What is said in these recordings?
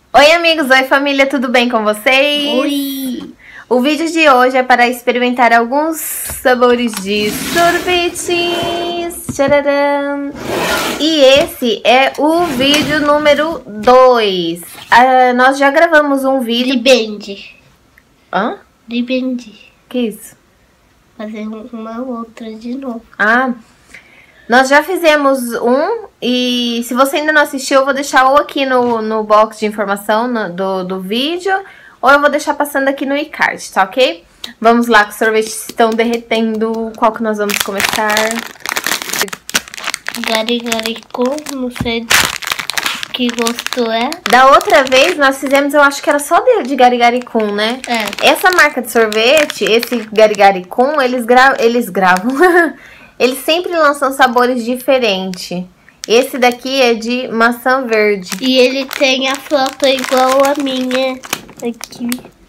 Oi amigos, oi família, tudo bem com vocês? Oi! O vídeo de hoje é para experimentar alguns sabores de sorvetes. Tcharam! E esse é o vídeo número 2. Nós já gravamos um vídeo... Revenge. Hã? Revenge. Que isso? Fazer uma outra de novo. Nós já fizemos um e se você ainda não assistiu, eu vou deixar ou aqui no box de informação do vídeo, ou eu vou deixar passando aqui no iCard, tá ok? Vamos lá, que os sorvetes estão derretendo. Qual que nós vamos começar? Gari-gari-com, não sei que gosto é. Da outra vez nós fizemos, eu acho que era só de Gari-gari-com, né? É. Essa marca de sorvete, esse Gari-gari-com, eles gravam... Eles sempre lançam sabores diferentes. Esse daqui é de maçã verde. E ele tem a flauta igual a minha aqui.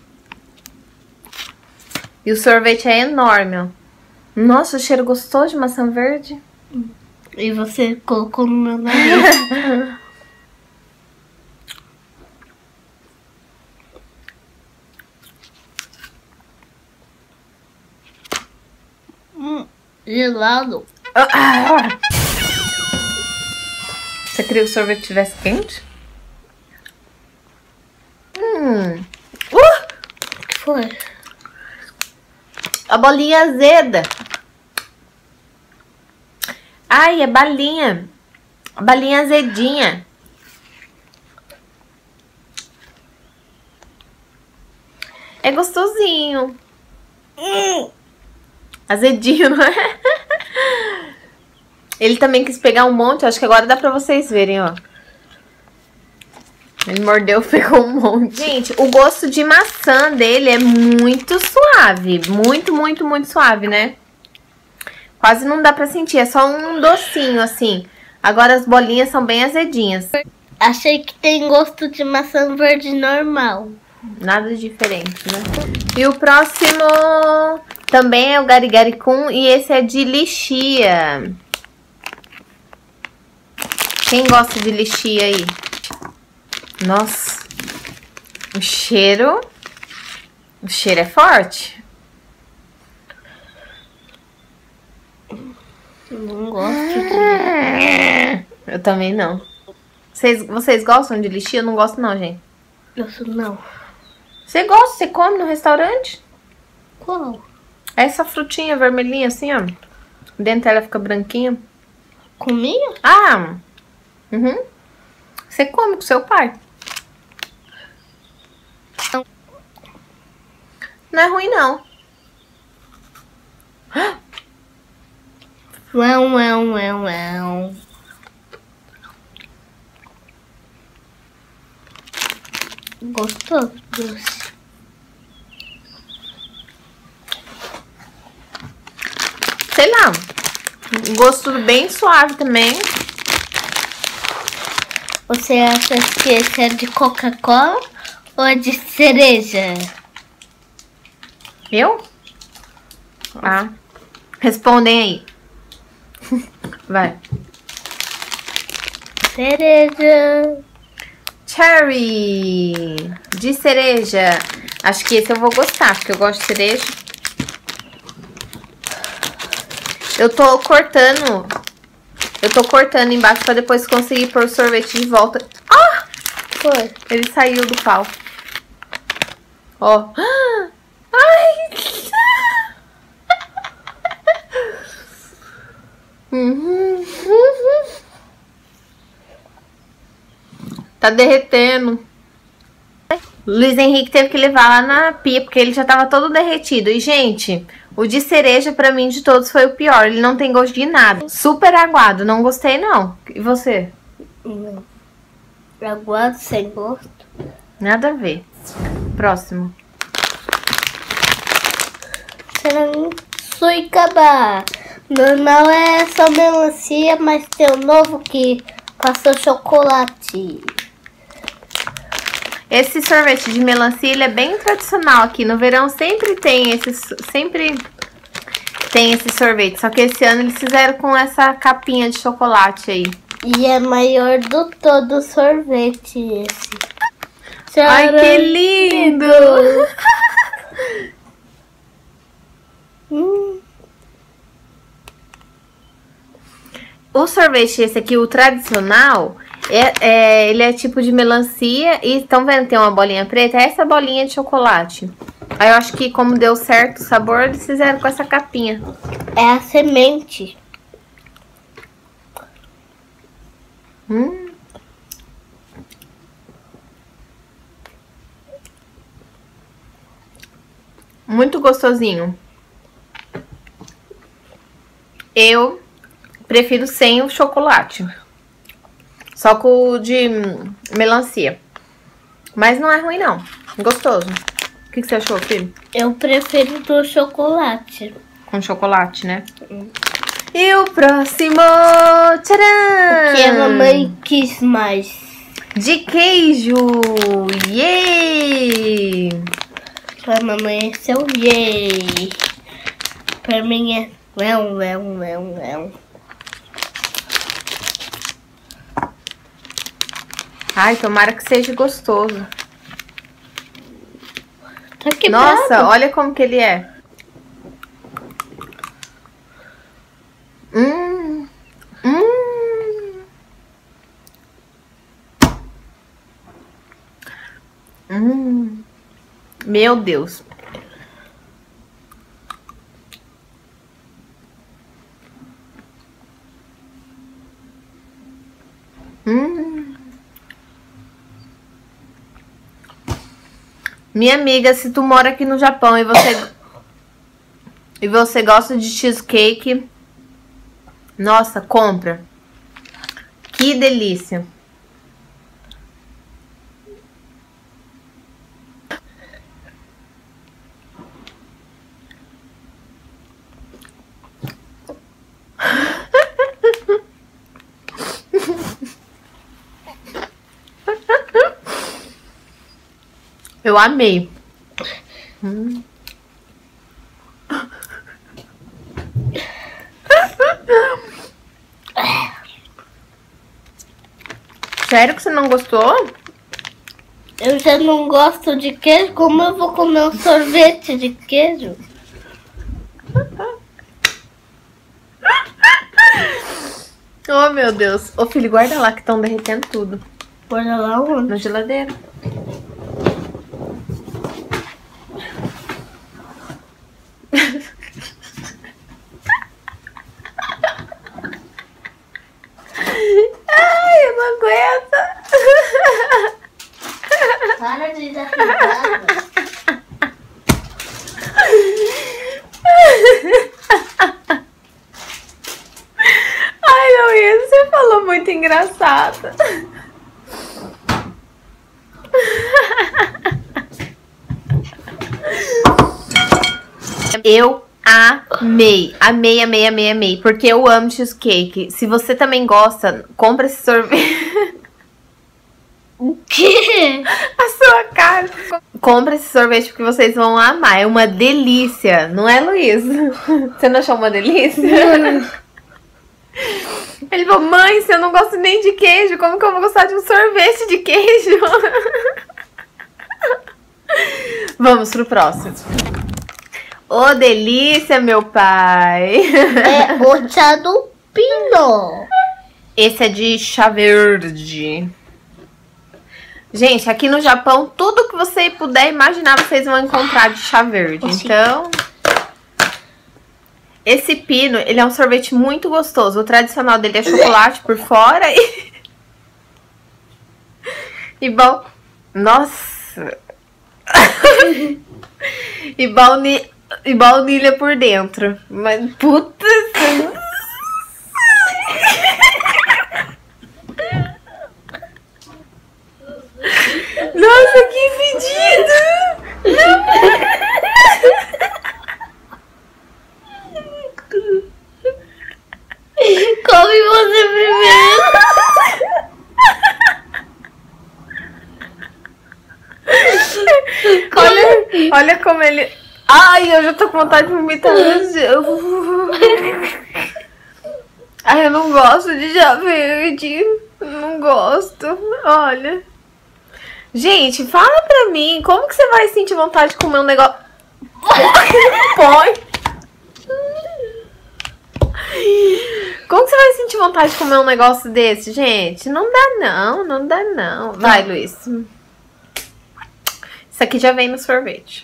E o sorvete é enorme, ó. Nossa, o cheiro gostoso de maçã verde. E você colocou no meu nariz. Gelado. Você queria que o sorvete tivesse quente? O que foi? A bolinha azeda. Ai, é balinha. Balinha azedinha. É gostosinho. Azedinho, não é? Ele também quis pegar um monte. Acho que agora dá pra vocês verem, ó. Ele mordeu, pegou um monte. Gente, o gosto de maçã dele é muito suave. Muito, muito, muito suave, né? Quase não dá pra sentir. É só um docinho, assim. Agora as bolinhas são bem azedinhas. Achei que tem gosto de maçã verde normal. Nada diferente, né? E o próximo também é o Gari-gari-com. E esse é de lichia. Quem gosta de lichia aí? Nossa. O cheiro é forte. Não gosto de... Eu também não. Vocês gostam de lichia? Eu não gosto não, gente. Isso não. Você gosta? Você come no restaurante? Qual? Essa frutinha vermelhinha assim, ó. Dentro ela fica branquinha. Comia? Ah! Uhum. Você come com seu pai. Não é ruim, não. Uau. Gostoso, doce. Sei lá. Gosto bem suave também. Você acha que esse é de Coca-Cola ou é de cereja? Eu? Ah. Respondem aí. Vai. Cereja. Cherry. De cereja. Acho que esse eu vou gostar, porque eu gosto de cereja. Eu tô cortando embaixo pra depois conseguir pôr o sorvete de volta. Ah! Foi. Ele saiu do pau. Ó. Ai! Tá derretendo. Luiz Henrique teve que levar lá na pia, porque ele já tava todo derretido. E, gente, o de cereja, pra mim, de todos, foi o pior. Ele não tem gosto de nada. Super aguado. Não gostei, não. E você? Não. Aguado sem gosto. Nada a ver. Próximo. Suicaba. Normal é só melancia, mas tem um novo que passou chocolate. Esse sorvete de melancia, ele é bem tradicional aqui. No verão sempre tem esse sorvete. Só que esse ano eles fizeram com essa capinha de chocolate aí. E é maior do todo o sorvete esse. Ai, que lindo! O sorvete esse aqui, o tradicional, ele é tipo de melancia. E estão vendo que tem uma bolinha preta? É essa bolinha de chocolate. Aí eu acho que como deu certo o sabor, eles fizeram com essa capinha. É a semente. Muito gostosinho. Eu prefiro sem o chocolate. Só com o de melancia. Mas não é ruim, não. Gostoso. O que você achou, filho? Eu prefiro do chocolate. Com chocolate, né? E o próximo... Tcharam! O que a mamãe quis mais? De queijo! Yay! Pra mamãe é seu yay. Pra mim é... Ai, tomara que seja gostoso. Tá quebrado. Nossa, olha como que ele é. Meu Deus. Minha amiga, se tu mora aqui no Japão e você gosta de cheesecake, nossa, compra. Que delícia. Eu amei. Sério que você não gostou? Eu já não gosto de queijo. Como eu vou comer um sorvete de queijo? Oh, meu Deus. Ô, filho, guarda lá que estão derretendo tudo. Guarda lá onde? Na geladeira. Ai, eu não aguento. Para de dar risada. Ai, Luiz, você falou muito engraçado. Eu amei, amei, amei, amei, amei, porque eu amo cheesecake. Se você também gosta, compra esse sorvete. O quê? A sua cara. Compra esse sorvete porque vocês vão amar. É uma delícia, não é, Luiz? Você não achou uma delícia? Ele falou, mãe, se eu não gosto nem de queijo, como que eu vou gostar de um sorvete de queijo? Vamos pro próximo. Ô, delícia, meu pai. É o chá do pino. Esse é de chá verde. Gente, aqui no Japão, tudo que você puder imaginar, vocês vão encontrar de chá verde. Então, esse pino, ele é um sorvete muito gostoso. O tradicional dele é chocolate por fora e nossa! e baunilha por dentro. Mas, puta... Nossa, que fedido! Come você primeiro. Olha como ele... Ai, eu já tô com vontade de vomitar. Ai, eu não gosto de chá verde. Não gosto. Olha. Gente, fala pra mim, como que você vai sentir vontade de comer um negócio... Põe. Como que você vai sentir vontade de comer um negócio desse, gente? Não dá não, não dá não. Vai, Luiz. Isso aqui já vem no sorvete.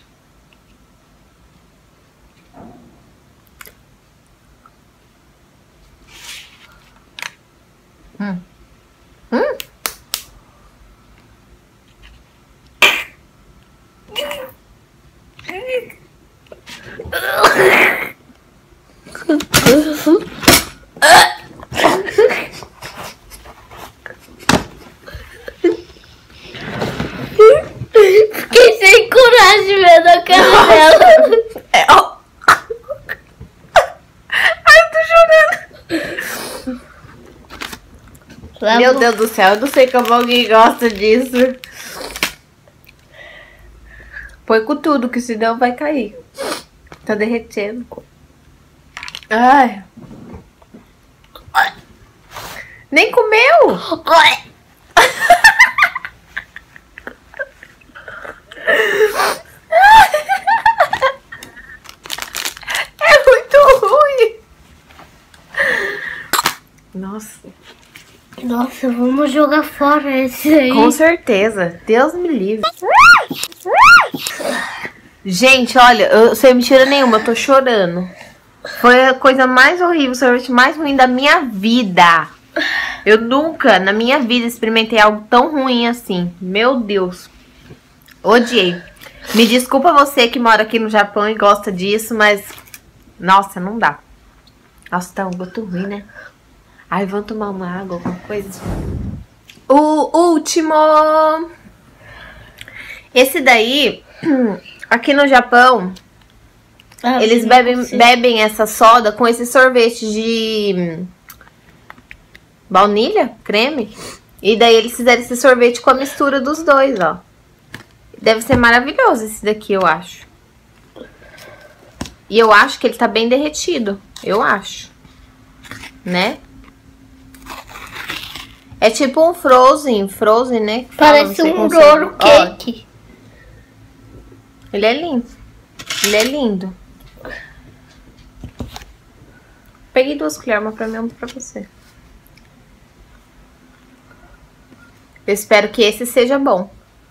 Fiquei sem coragem vendo a cara dela. Ai, eu tô chorando. Meu Deus do céu, eu não sei como alguém gosta disso. Põe com tudo, que senão vai cair. Tá derretendo. Ai. Nem comeu? É muito ruim. Nossa. Nossa, vamos jogar fora esse aí. Com certeza. Deus me livre. Gente, olha, sem mentira nenhuma, eu tô chorando. Foi a coisa mais horrível, o sorvete mais ruim da minha vida. Eu nunca, na minha vida, experimentei algo tão ruim assim. Meu Deus. Odiei. Me desculpa você que mora aqui no Japão e gosta disso, mas... Nossa, não dá. Nossa, tá um gosto ruim, né? Ai, vamos tomar uma água, alguma coisa. O último. Esse daí, aqui no Japão, eles bebem essa soda com esse sorvete de baunilha, creme. E daí eles fizeram esse sorvete com a mistura dos dois, ó. Deve ser maravilhoso esse daqui, eu acho. E eu acho que ele tá bem derretido. Eu acho. Né? É tipo um Frozen, né? Parece um Roro Cake. Ele é lindo. Ele é lindo. Peguei 2 colheres, uma pra mim e uma pra você. Eu espero que esse seja bom.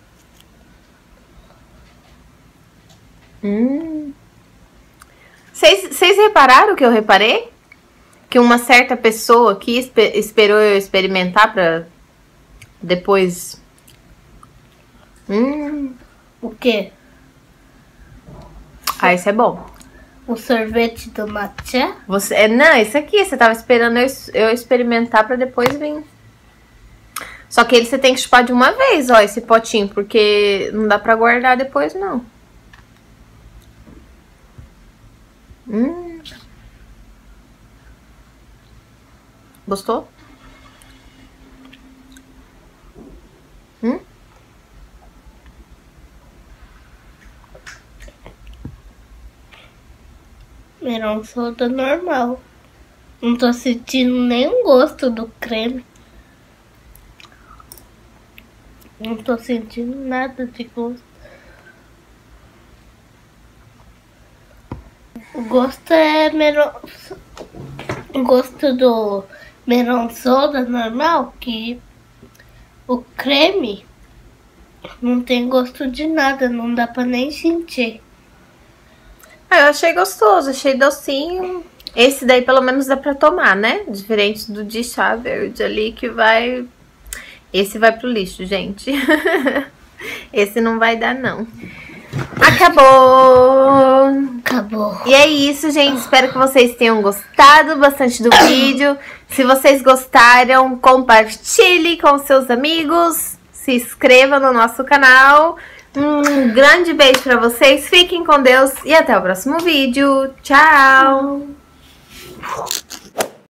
Vocês repararam que eu reparei? Que uma certa pessoa aqui esperou eu experimentar pra depois... O quê? Ah, isso é bom. O sorvete do matcha? Não, isso aqui, você tava esperando eu experimentar pra depois vir. Só que ele você tem que chupar de uma vez, ó, esse potinho, porque não dá pra guardar depois, não. Gostou? Melão soda normal. Não tô sentindo nenhum gosto do creme. Não tô sentindo nada de gosto. O gosto é melão... O gosto do melão soda normal, que o creme não tem gosto de nada, não dá pra nem sentir. Ah, eu achei gostoso, achei docinho. Esse daí pelo menos dá pra tomar, né? Diferente do de chá verde ali que vai... Esse vai pro lixo, gente. Esse não vai dar, não. Acabou! Acabou. E é isso, gente. Espero que vocês tenham gostado bastante do vídeo. Se vocês gostaram, compartilhe com seus amigos. Se inscreva no nosso canal. Um grande beijo pra vocês. Fiquem com Deus e até o próximo vídeo. Tchau!